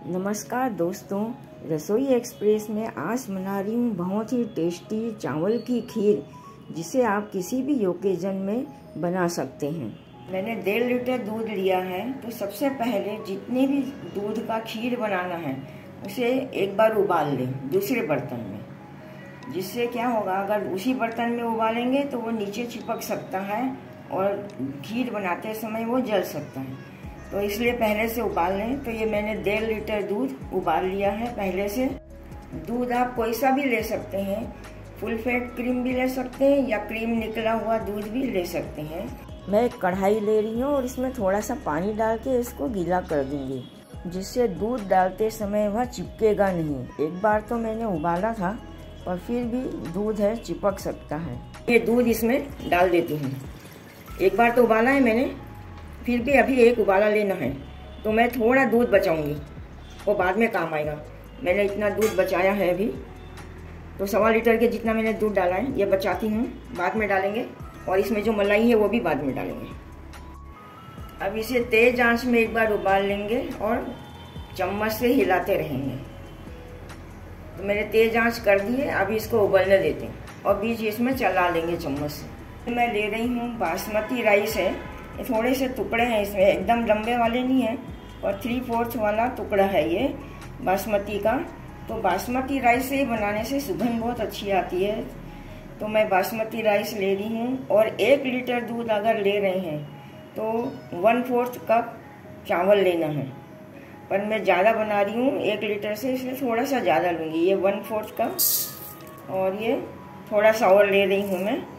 नमस्कार दोस्तों, रसोई एक्सप्रेस में आज बना रही हूँ बहुत ही टेस्टी चावल की खीर, जिसे आप किसी भी ओकेजन में बना सकते हैं। मैंने 1.5 लीटर दूध लिया है। तो सबसे पहले जितने भी दूध का खीर बनाना है उसे एक बार उबाल लें दूसरे बर्तन में। जिससे क्या होगा, अगर उसी बर्तन में उबालेंगे तो वो नीचे चिपक सकता है और खीर बनाते समय वो जल सकता है। तो इसलिए पहले से उबाल लें। तो ये मैंने 1.5 लीटर दूध उबाल लिया है पहले से। दूध आप कोई सा भी ले सकते हैं, फुल फैट क्रीम भी ले सकते हैं या क्रीम निकला हुआ दूध भी ले सकते हैं। मैं एक कढ़ाई ले रही हूँ और इसमें थोड़ा सा पानी डाल के इसको गीला कर दूंगी, जिससे दूध डालते समय वह चिपकेगा नहीं। एक बार तो मैंने उबाला था पर फिर भी दूध है, चिपक सकता है। ये दूध इसमें डाल देती हूँ। एक बार तो उबाला है मैंने, फिर भी अभी एक उबाला लेना है। तो मैं थोड़ा दूध बचाऊंगी, वो बाद में काम आएगा। मैंने इतना दूध बचाया है अभी, तो 1.25 लीटर के जितना मैंने दूध डाला है ये बचाती हूँ, बाद में डालेंगे। और इसमें जो मलाई है वो भी बाद में डालेंगे। अब इसे तेज आंच में एक बार उबाल लेंगे और चम्मच से हिलाते रहेंगे। तो मैंने तेज आंच कर दी है, अभी इसको उबलने देते हैं और बीच इसमें चला लेंगे चम्मच से। मैं ले रही हूँ बासमती राइस है। थोड़े से टुकड़े हैं इसमें, एकदम लंबे वाले नहीं है और 3/4 वाला टुकड़ा है ये बासमती का। तो बासमती राइस से बनाने से सुगंध बहुत अच्छी आती है। तो मैं बासमती राइस ले रही हूँ। और 1 लीटर दूध अगर ले रहे हैं तो 1/4 कप चावल लेना है। पर मैं ज़्यादा बना रही हूँ 1 लीटर से, इसलिए थोड़ा सा ज़्यादा लूँगी। ये 1/4 कप और ये थोड़ा सा और ले रही हूँ मैं।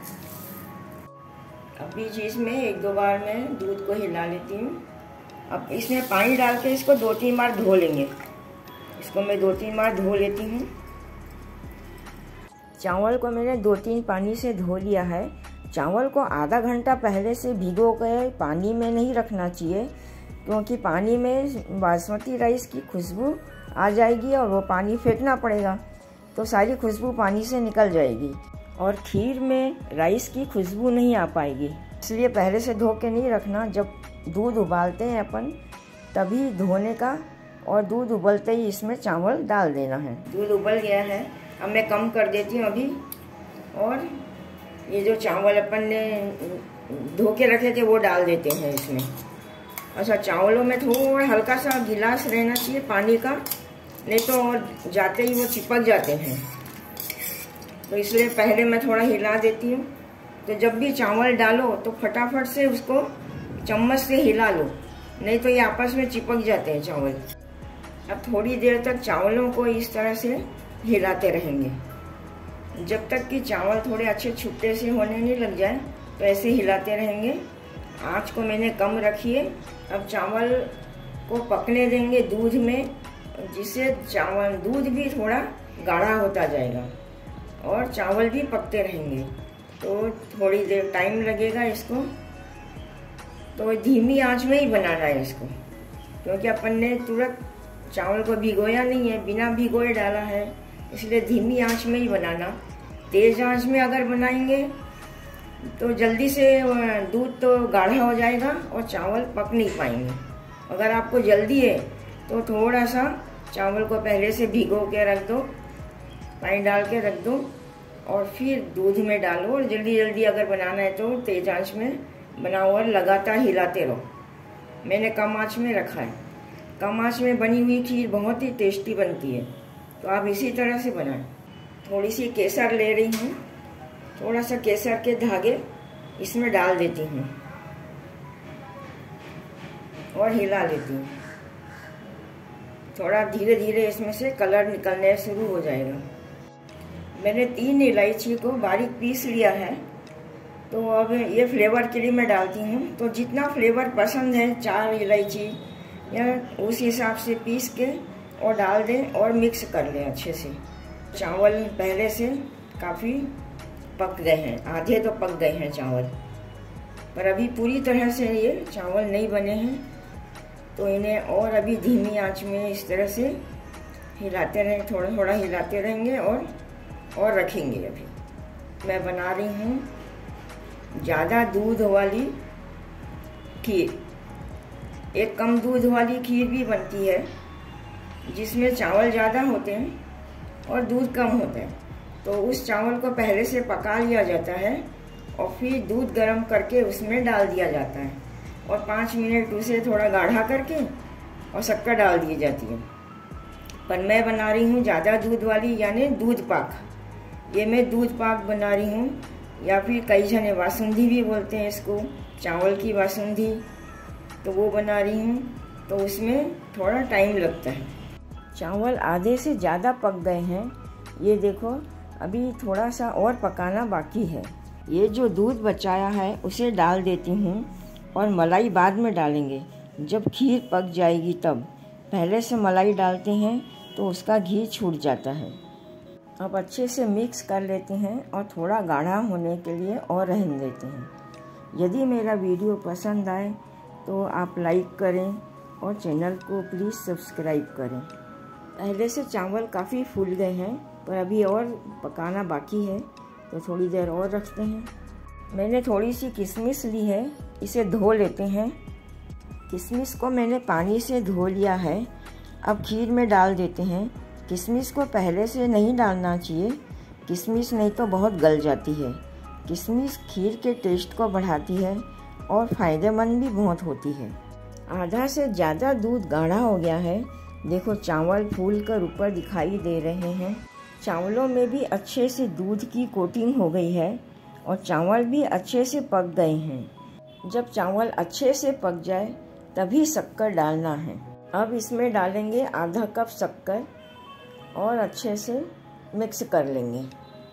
अब बीच इसमें 1-2 बार मैं दूध को हिला लेती हूँ। अब इसमें पानी डाल के इसको 2-3 बार धो लेंगे। इसको मैं 2-3 बार धो लेती हूँ। चावल को मैंने 2-3 पानी से धो लिया है। चावल को आधा घंटा पहले से भिगो के पानी में नहीं रखना चाहिए, क्योंकि पानी में बासमती राइस की खुशबू आ जाएगी और वो पानी फेंकना पड़ेगा, तो सारी खुशबू पानी से निकल जाएगी और खीर में राइस की खुशबू नहीं आ पाएगी। इसलिए पहले से धो के नहीं रखना। जब दूध उबालते हैं अपन तभी धोने का, और दूध उबलते ही इसमें चावल डाल देना है। दूध उबल गया है, अब मैं कम कर देती हूँ अभी। और ये जो चावल अपन ने धो के रखे थे वो डाल देते हैं इसमें। अच्छा, चावलों में थोड़ा हल्का सा गिलास रहना चाहिए पानी का, नहीं तो और जाते ही वो चिपक जाते हैं। तो इसलिए पहले मैं थोड़ा हिला देती हूँ। तो जब भी चावल डालो तो फटाफट से उसको चम्मच से हिला लो, नहीं तो ये आपस में चिपक जाते हैं चावल। अब थोड़ी देर तक चावलों को इस तरह से हिलाते रहेंगे, जब तक कि चावल थोड़े अच्छे छुट्टे से होने नहीं लग जाए। तो ऐसे हिलाते रहेंगे। आँच को मैंने कम रखी है। अब चावल को पकने देंगे दूध में, जिससे दूध भी थोड़ा गाढ़ा होता जाएगा और चावल भी पकते रहेंगे। तो थोड़ी देर टाइम लगेगा इसको। तो धीमी आंच में ही बनाना है इसको, क्योंकि अपन ने तुरंत चावल को भिगोया नहीं है, बिना भिगोए डाला है, इसलिए धीमी आंच में ही बनाना। तेज आंच में अगर बनाएंगे तो जल्दी से दूध तो गाढ़ा हो जाएगा और चावल पक नहीं पाएंगे। अगर आपको जल्दी है तो थोड़ा सा चावल को पहले से भिगो के रख दो, पानी डाल के रख दो और फिर दूध में डालो। और जल्दी जल्दी अगर बनाना है तो तेज आंच में बनाओ और लगातार हिलाते रहो। मैंने कम आंच में रखा है। कम आंच में बनी हुई खीर बहुत ही टेस्टी बनती है, तो आप इसी तरह से बनाएं। थोड़ी सी केसर ले रही हूँ, थोड़ा सा केसर के धागे इसमें डाल देती हूँ और हिला लेती हूँ। थोड़ा धीरे धीरे इसमें से कलर निकलने शुरू हो जाएगा। मैंने 3 इलायची को बारीक पीस लिया है। तो अब ये फ्लेवर के लिए मैं डालती हूँ। तो जितना फ्लेवर पसंद है, 4 इलायची या उस हिसाब से पीस के और डाल दें और मिक्स कर लें अच्छे से। चावल पहले से काफ़ी पक गए हैं, आधे तो पक गए हैं चावल, पर अभी पूरी तरह से ये चावल नहीं बने हैं। तो इन्हें और अभी धीमी आंच में इस तरह से हिलाते रहें, थोड़ा थोड़ा हिलाते रहेंगे और रखेंगे। अभी मैं बना रही हूँ ज़्यादा दूध वाली खीर। एक कम दूध वाली खीर भी बनती है, जिसमें चावल ज़्यादा होते हैं और दूध कम होता है। तो उस चावल को पहले से पका लिया जाता है और फिर दूध गर्म करके उसमें डाल दिया जाता है और 5 मिनट उसे थोड़ा गाढ़ा करके और शक्कर डाल दी जाती है। पर मैं बना रही हूँ ज़्यादा दूध वाली, यानी दूध पाक। ये मैं दूध पाक बना रही हूँ, या फिर कई जने बासुंदी भी बोलते हैं इसको, चावल की बासुंदी। तो वो बना रही हूँ, तो उसमें थोड़ा टाइम लगता है। चावल आधे से ज़्यादा पक गए हैं, ये देखो। अभी थोड़ा सा और पकाना बाकी है। ये जो दूध बचाया है उसे डाल देती हूँ और मलाई बाद में डालेंगे, जब खीर पक जाएगी तब। पहले से मलाई डालते हैं तो उसका घी छूट जाता है। अब अच्छे से मिक्स कर लेते हैं और थोड़ा गाढ़ा होने के लिए और रहने देते हैं। यदि मेरा वीडियो पसंद आए तो आप लाइक करें और चैनल को प्लीज़ सब्सक्राइब करें। पहले से चावल काफ़ी फूल गए हैं, पर अभी और पकाना बाकी है, तो थोड़ी देर और रखते हैं। मैंने थोड़ी सी किशमिश ली है, इसे धो लेते हैं। किशमिश को मैंने पानी से धो लिया है। अब खीर में डाल देते हैं। किशमिश को पहले से नहीं डालना चाहिए, किशमिश नहीं तो बहुत गल जाती है। किशमिश खीर के टेस्ट को बढ़ाती है और फ़ायदेमंद भी बहुत होती है। आधा से ज़्यादा दूध गाढ़ा हो गया है। देखो चावल फूल कर ऊपर दिखाई दे रहे हैं। चावलों में भी अच्छे से दूध की कोटिंग हो गई है और चावल भी अच्छे से पक गए हैं। जब चावल अच्छे से पक जाए तभी शक्कर डालना है। अब इसमें डालेंगे आधा कप शक्कर और अच्छे से मिक्स कर लेंगे।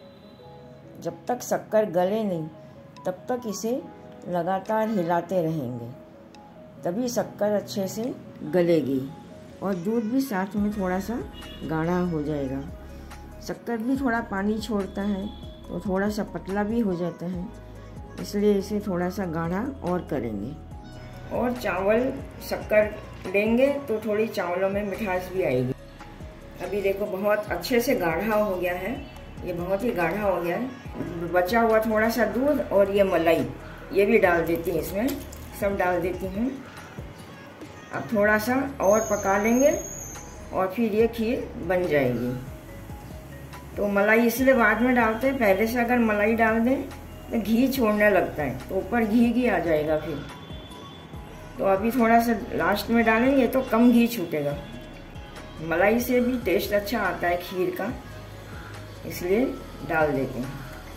जब तक शक्कर गले नहीं तब तक इसे लगातार हिलाते रहेंगे, तभी शक्कर अच्छे से गलेगी और दूध भी साथ में थोड़ा सा गाढ़ा हो जाएगा। शक्कर भी थोड़ा पानी छोड़ता है तो थोड़ा सा पतला भी हो जाता है, इसलिए इसे थोड़ा सा गाढ़ा और करेंगे। और चावल शक्कर लेंगे तो थोड़ी चावलों में मिठास भी आएगी। अभी देखो बहुत अच्छे से गाढ़ा हो गया है, ये बहुत ही गाढ़ा हो गया है। बचा हुआ थोड़ा सा दूध और ये मलाई, ये भी डाल देती हूँ इसमें, सब डाल देती हूँ। अब थोड़ा सा और पका लेंगे और फिर ये खीर बन जाएगी। तो मलाई इसलिए बाद में डालते हैं, पहले से अगर मलाई डाल दें तो घी छोड़ने लगता है, तो ऊपर घी आ जाएगा फिर। तो अभी थोड़ा सा लास्ट में डालेंगे तो कम घी छूटेगा। मलाई से भी टेस्ट अच्छा आता है खीर का, इसलिए डाल देते हैं।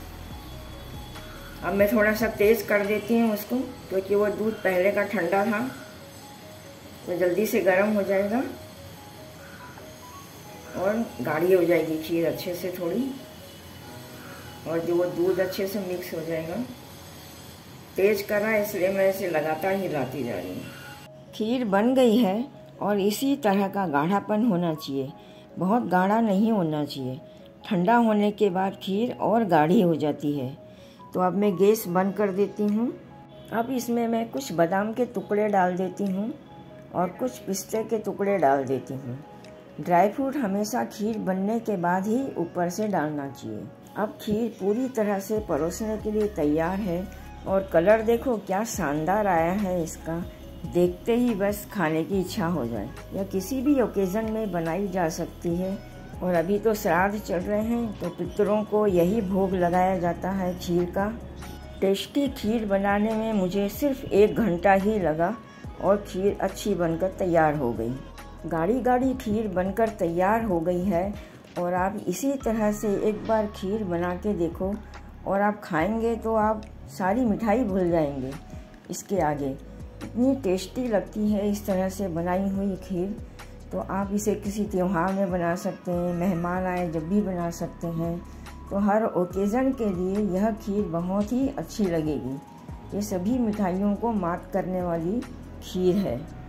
अब मैं थोड़ा सा तेज़ कर देती हूँ उसको, क्योंकि वो दूध पहले का ठंडा था तो जल्दी से गर्म हो जाएगा और गाढ़ी हो जाएगी खीर अच्छे से थोड़ी, और जो वो दूध अच्छे से मिक्स हो जाएगा। तेज़ कर रहा है इसलिए मैं इसे लगातार हिलाती जा रही हूँ। खीर बन गई है और इसी तरह का गाढ़ापन होना चाहिए, बहुत गाढ़ा नहीं होना चाहिए। ठंडा होने के बाद खीर और गाढ़ी हो जाती है। तो अब मैं गैस बंद कर देती हूँ। अब इसमें मैं कुछ बादाम के टुकड़े डाल देती हूँ और कुछ पिस्ते के टुकड़े डाल देती हूँ। ड्राई फ्रूट हमेशा खीर बनने के बाद ही ऊपर से डालना चाहिए। अब खीर पूरी तरह से परोसने के लिए तैयार है और कलर देखो क्या शानदार आया है इसका, देखते ही बस खाने की इच्छा हो जाए। या किसी भी ओकेज़न में बनाई जा सकती है। और अभी तो श्राद्ध चल रहे हैं तो पितरों को यही भोग लगाया जाता है खीर का। टेस्टी खीर बनाने में मुझे सिर्फ 1 घंटा ही लगा और खीर अच्छी बनकर तैयार हो गई। गाढ़ी गाढ़ी खीर बनकर तैयार हो गई है और आप इसी तरह से एक बार खीर बना के देखो और आप खाएंगे तो आप सारी मिठाई भूल जाएंगे इसके आगे। इतनी टेस्टी लगती है इस तरह से बनाई हुई खीर। तो आप इसे किसी त्योहार में बना सकते हैं, मेहमान आए जब भी बना सकते हैं। तो हर ओकेज़न के लिए यह खीर बहुत ही अच्छी लगेगी। ये सभी मिठाइयों को मात करने वाली खीर है।